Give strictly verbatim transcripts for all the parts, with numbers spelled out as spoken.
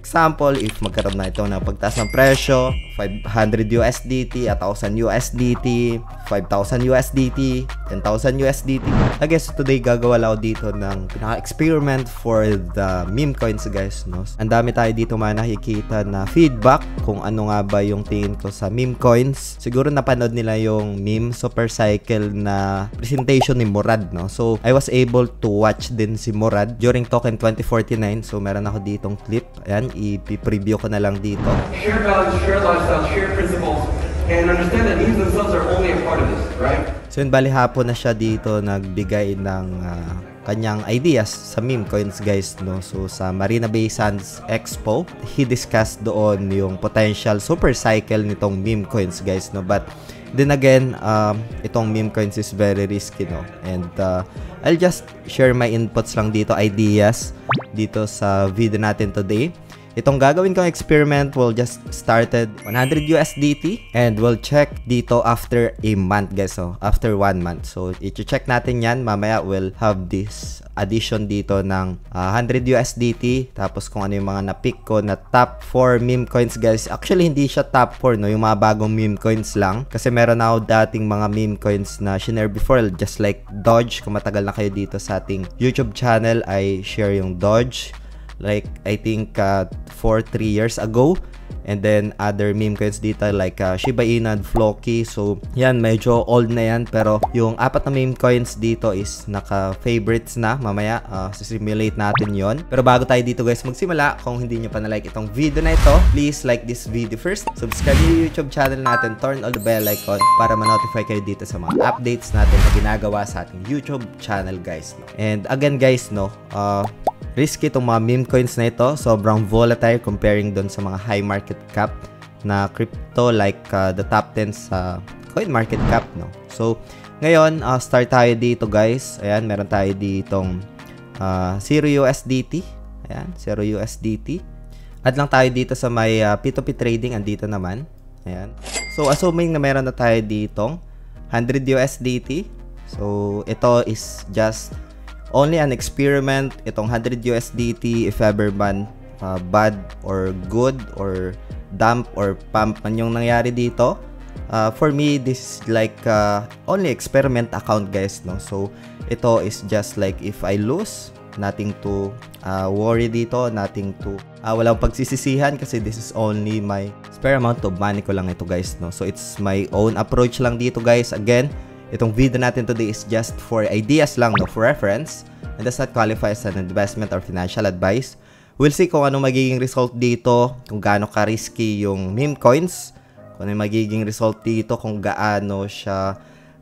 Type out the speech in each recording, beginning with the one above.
example, if magkaroon na ito ng pagtaas ng presyo, five hundred U S D T, one thousand U S D T, five thousand U S D T, ten thousand U S D T. I guess today gagawa lang ako dito ng pinaka-experiment for the meme coins guys, no? Ang dami tayo dito man nakikita na feedback kung ano nga ba yung tingin ko sa meme coins. Siguro napanood nila yung meme super cycle na presentation ni Murad, no? So I was able to watch din si Murad during Token twenty forty-nine. So meron ako ditong clip. Ayan, i-preview ko na lang dito. Share values, share lifestyle, share principles, and understand that memes themselves are only a part of this, right? So yun, bali hapon na siya dito nagbigay ng uh, kanyang ideas sa meme coins guys, no? So sa Marina Bay Sands Expo, he discussed doon yung potential super cycle nitong meme coins guys, no? But then again, um, itong meme coins is very risky, no? And uh, I'll just share my inputs lang dito, ideas dito sa video natin today. Itong gagawin kong experiment will just started one hundred U S D T and we'll check dito after a month guys, so after one month. So i-check natin yan, mamaya we'll have this addition dito ng uh, one hundred U S D T, tapos kung ano yung mga na-pick ko na top four meme coins guys. Actually hindi siya top four, no, yung mga bagong meme coins lang, kasi meron na ako dating mga meme coins na shinare before, just like Doge. Kung matagal na kayo dito sa ating YouTube channel, I share yung Doge like I think uh, for three years ago. And then other meme coins dito like uh, Shiba Inu and Floki. So yan, medyo old na yan, pero yung apat na meme coins dito is naka-favorites na. Mamaya uh, simulate natin yon. Pero bago tayo dito guys magsimula, kung hindi nyo pa na-like itong video na ito, please like this video first, subscribe yung YouTube channel natin, turn on the bell icon para ma-notify kayo dito sa mga updates natin na ginagawa sa ating YouTube channel guys, no? And again guys, no, uh, risky itong mga meme coins na ito. Sobrang volatile comparing doon sa mga high market cap na crypto like uh, the top ten sa coin market cap, no? So ngayon uh, start tayo dito guys. Ayan, meron tayo ditong uh, zero U S D T. Ayan, zero U S D T. Add lang tayo dito sa may uh, P two P trading, andito naman. Ayan. So assuming na meron na tayo ditong one hundred U S D T. So ito is just only an experiment. Itong one hundred U S D T, if ever man uh, bad or good or dump or pump man yung nangyari dito, uh, for me this is like uh, only experiment account guys, no? So ito is just like if I lose, nothing to uh, worry dito, nothing to uh, walang pagsisisihan, kasi this is only my spare amount of money ko lang ito guys, no? So it's my own approach lang dito guys. Again, itong video natin today is just for ideas lang, no, for reference, and does not qualify as an investment or financial advice. We'll see kung ano magiging result dito, kung gaano ka-risky yung meme coins, kung ano magiging result dito, kung gaano siya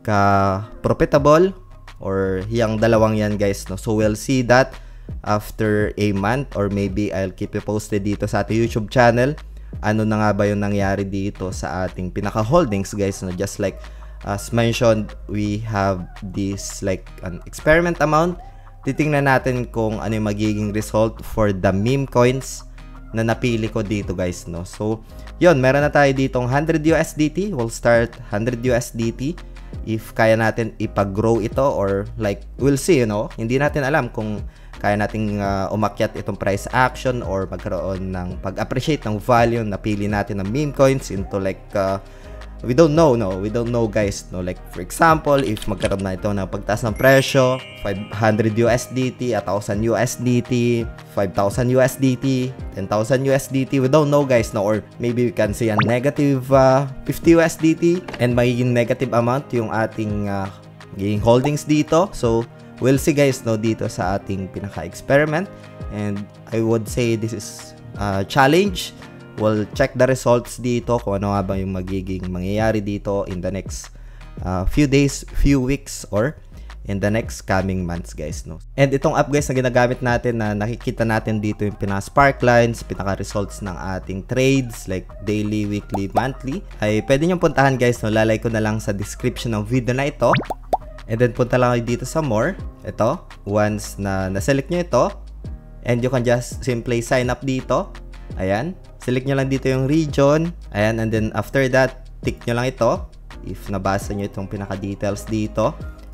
ka-profitable, or yung dalawang yan guys, no. So we'll see that after a month, or maybe I'll keep you posted dito sa ating YouTube channel. Ano na nga ba yung nangyari dito sa ating pinaka-holdings guys, no. Just like as mentioned, we have this like an experiment amount. Titingnan natin kung ano yung magiging result for the meme coins na napili ko dito guys, no. So yun, meron na tayo ditong one hundred U S D T. We'll start one hundred U S D T. If kaya natin ipag-grow ito, or like we'll see, you know, hindi natin alam kung kaya nating uh, umakyat itong price action or magkaroon ng pag-appreciate ng value na pili natin ng meme coins into like uh, we don't know, no, we don't know guys, no. Like for example, if magkaroon na ito ng pagtaas ng presyo, five hundred U S D T, one thousand U S D T, five thousand U S D T, ten thousand U S D T, we don't know guys, no. Or maybe we can see a negative uh, fifty U S D T and magiging negative amount yung ating uh, magiging holdings dito. So we'll see guys, no, dito sa ating pinaka-experiment, and I would say this is a challenge. We'll check the results dito kung ano nga ba yung magiging mangyayari dito in the next uh, few days, few weeks, or in the next coming months guys, no. And itong app guys na ginagamit natin, na nakikita natin dito yung pinaka-sparklines, pinaka-results ng ating trades like daily, weekly, monthly, ay pwede nyo puntahan guys, no. Lalay ko na lang sa description ng video na ito. And then punta lang kayo dito sa more. Ito, once na na-select nyo ito, and you can just simply sign up dito. Ayan, select nyo lang dito yung region. Ayan, and then after that, tick nyo lang ito if nabasa nyo itong pinaka-details dito.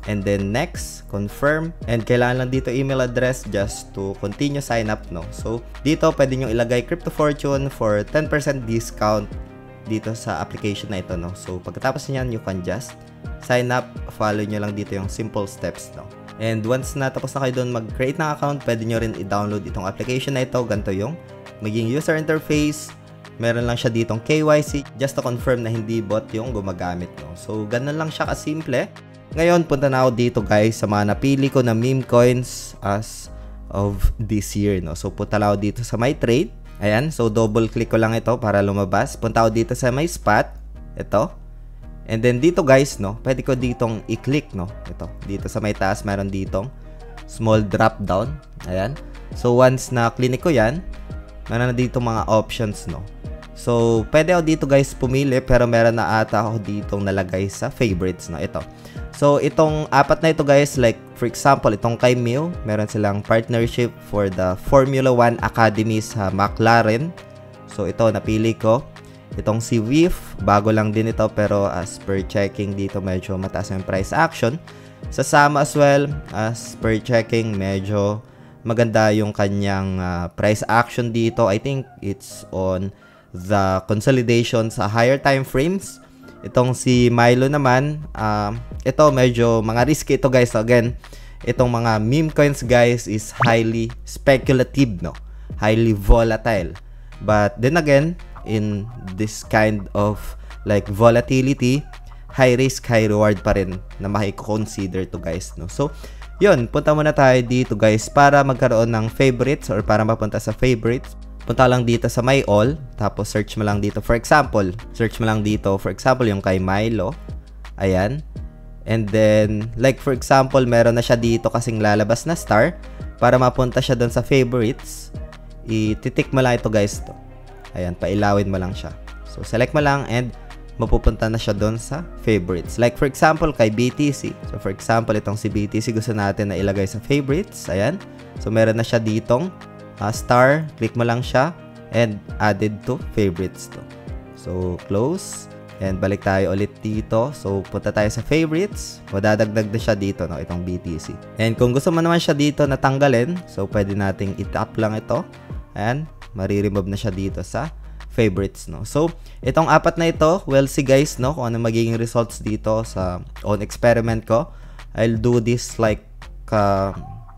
and then next, confirm, and kailangan lang dito email address just to continue sign up, no? So, dito pwede nyo ilagay Crypto Fortune for ten percent discount dito sa application na ito, no? So, pagkatapos niyan, you can just sign up, follow nyo lang dito yung simple steps, no? And once na tapos na kayo doon mag-create ng account, pwede nyo rin i-download itong application na ito. Ganito yung maging user interface. Meron lang siya ditong K Y C just to confirm na hindi bot yung gumagamit, no? So, ganun lang siya kasimple. Ngayon, punta na ako dito guys sa mga napili ko na meme coins as of this year, no? So, punta lang ako dito sa my trade. Ayan, so double click ko lang ito para lumabas. Punta ako dito sa my spot. Ito. And then dito guys, no, pwede ko ditong i-click, no? Ito, dito sa may taas, meron ditong small drop down. Ayan. So once na click ko yan, meron na dito mga options, no? So, pwede ako dito guys pumili, pero meron na ata ako ditong nalagay sa favorites, no? Ito. So, itong apat na ito guys, like for example, itong kay Mew, meron silang partnership for the Formula one Academy sa McLaren. So, ito, napili ko. Itong si W I F, bago lang din ito, pero as per checking dito, medyo mataas yung price action. Sa Sama as well, as per checking, medyo maganda yung kanyang uh, price action dito. I think it's on the consolidation sa higher time frames. Itong si Milo naman, uh, ito medyo mga risky ito guys. So again, itong mga meme coins guys is highly speculative, no? Highly volatile. But then again, in this kind of like volatility, high risk, high reward pa rin na maki-consider to guys, no? So, yun, punta muna tayo dito guys para magkaroon ng favorites or para mapunta sa favorites. Punta lang dito sa my all, tapos search mo lang dito. For example, search mo lang dito, for example, yung kay Milo. Ayan. And then, like for example, meron na siya dito kasing lalabas na star. Para mapunta siya doon sa favorites, ititik mo lang ito guys to. Ayan, pailawin mo lang siya. So, select mo lang and mapupunta na siya doon sa favorites. Like, for example, kay B T C. So, for example, itong si B T C gusto natin na ilagay sa favorites. Ayan. So, meron na siya ditong uh, star. Click mo lang siya and added to favorites to. So, close. And balik tayo ulit dito. So, punta tayo sa favorites. Madadagdag na siya dito, no? Itong B T C. And kung gusto mo naman siya dito natanggalin, so, pwede nating i-tap lang ito. Ayan. Mari-remove na siya dito sa favorites, no? So, itong apat na ito, we'll see guys, no? Kung ano magiging results dito sa own experiment ko. I'll do this like uh,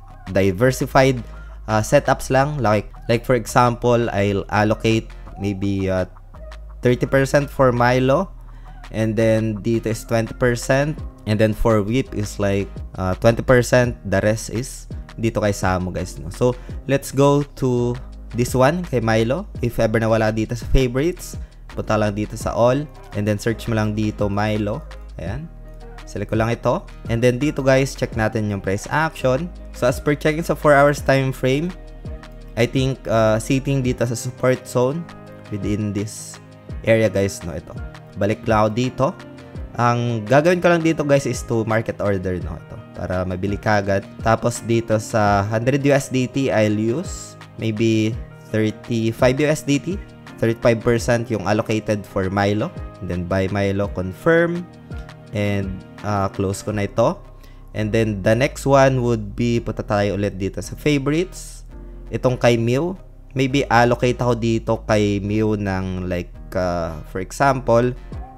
diversified uh, setups lang. Like, like for example, I'll allocate maybe uh, thirty percent for Milo. And then, dito is twenty percent. And then, for W I P is like uh, twenty percent. The rest is dito kay Samo, guys, no? So, let's go to this one kay Milo. If ever nawala dito sa favorites, punta lang dito sa all and then search mo lang dito Milo. Ayan, select ko lang ito and then dito guys, check natin yung price action. So as per checking sa four hours time frame, I think uh, sitting dito sa support zone within this area guys, no? Ito, balik lang ako dito. Ang gagawin ko lang dito guys is to market order, no? Ito, para mabili kagad. Tapos dito sa one hundred U S D T, I'll use maybe thirty-five U S D T, thirty-five percent yung allocated for Milo. And then buy Milo, confirm, and uh, close ko na ito. And then the next one would be, punta tayo ulit dito sa favorites. Itong kay Mew, maybe allocate ako dito kay Mew ng like, uh, for example,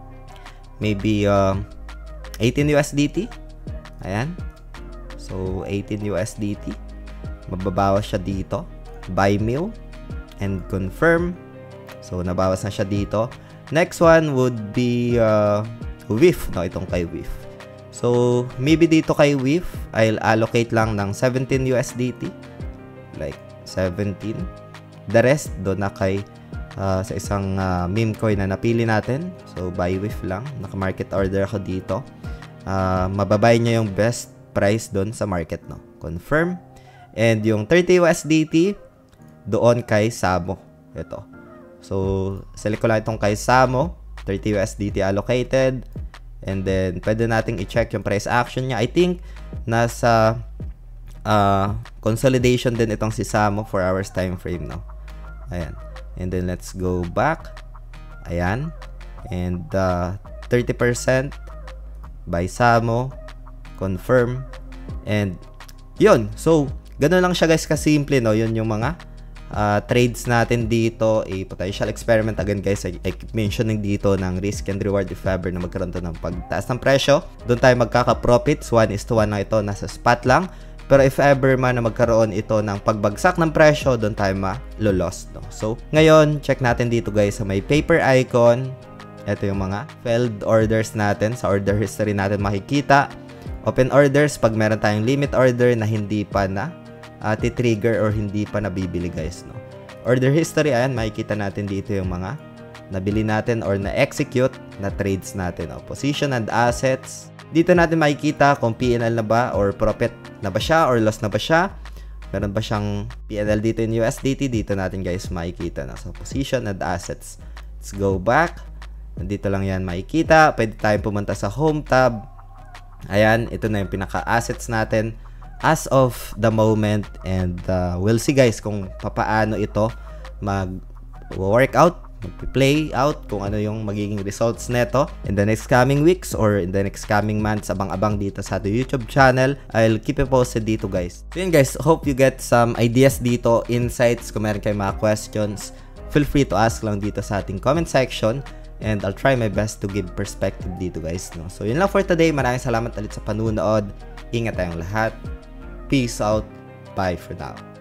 maybe uh, eighteen U S D T. Ayan. So, eighteen U S D T. Mababawas siya dito. Buy Mew and confirm. So, nabawas na siya dito. Next one would be uh, W I F, no? Itong kay W I F. So, maybe dito kay W I F, I'll allocate lang ng seventeen U S D T. Like, seventeen. The rest, doon na kay uh, sa isang uh, meme coin na napili natin. So, buy W I F lang. Naka-market order ako dito. Uh, mababay niya yung best price doon sa market, no? Confirm. And yung thirty U S D T, doon kay Samo. Ito. So, select ko lang itong kay Samo. thirty U S D T allocated. And then, pwede nating i-check yung price action niya. I think, nasa uh, consolidation din itong si Samo four hours time frame, no? Ayan. And then, let's go back. Ayan. And, uh, thirty percent by Samo. confirm, and yun. So, ganun lang siya guys kasimple, no? Yun yung mga uh, trades natin dito, a potential experiment. Again guys, I, I keep mentioning dito ng risk and reward if ever na magkaroon to ng pagtaas ng presyo. Doon tayo magkaka-profits, one is to one na ito, nasa spot lang. Pero if ever man na magkaroon ito ng pagbagsak ng presyo, doon tayo ma-lost, no? So, ngayon, check natin dito guys sa may paper icon. Ito yung mga failed orders natin. Sa order history natin makikita. Open orders, pag meron tayong limit order na hindi pa na uh, titrigger or hindi pa nabibili guys, no? Order history, ayan, makikita natin dito yung mga nabili natin or na-execute na trades natin, no? Position and assets. Dito natin makikita kung P and L na ba or profit na ba siya or loss na ba siya. Meron ba siyang P and L dito in U S D T? Dito natin guys makikita na. So, position and assets. Let's go back. Nandito lang yan makikita. Pwede tayong pumunta sa home tab. Ayan, ito na yung pinaka-assets natin as of the moment. And uh, we'll see guys kung papaano ito mag-work out, mag-play out, kung ano yung magiging results neto in the next coming weeks or in the next coming months. Abang-abang dito sa ating YouTube channel. I'll keep you posted dito guys. So yun guys, hope you get some ideas dito, insights. Kung meron kayong mga questions, feel free to ask lang dito sa ating comment section. And I'll try my best to give perspective dito guys, no? So yun lang for today. Maraming salamat ulit sa panunood. Ingat tayong lahat. Peace out. Bye for now.